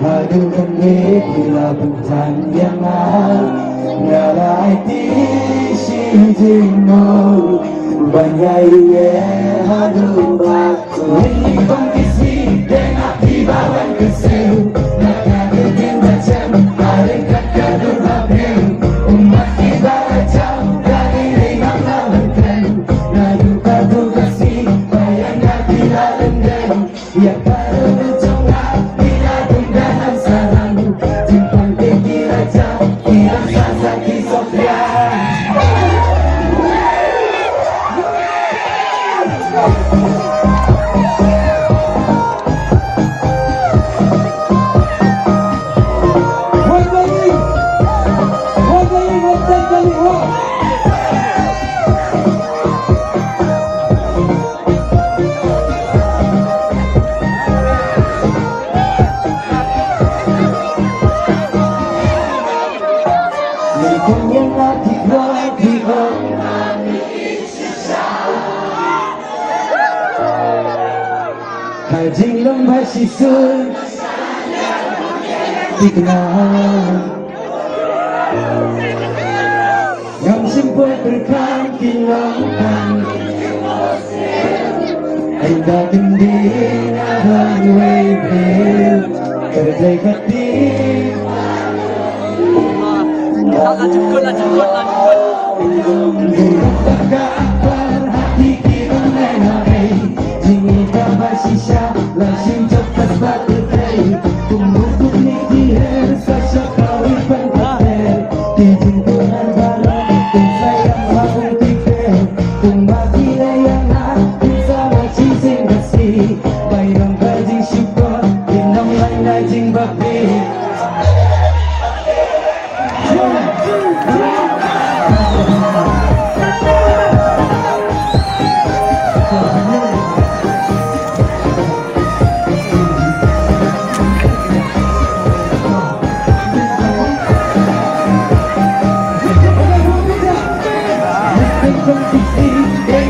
Aduh kembali bila bentan yang ngalai si jino banyak ye aduh aku ini kondisi dan akibat kesel maka dengan macam mereka kadang lapel umat kita jauh dari ringan lawan lalu kadu kasih bayangnya bila rendam ya pada berjongak bila dalam sarang jempol pikir aja kira sasa kisofia Hajing lembah sisun dikenal yang simpul berkantilan Enda gending abang webel Kerjai hati Jemput lah Sisa langsung cepat batu teh tumbuh kuning di sasa kawin pantai di jingkungan barat dan sayang habung tipe tumbaki yang bisa masih singkasi bayang kajing syukur dinam lain kajing babi kondisi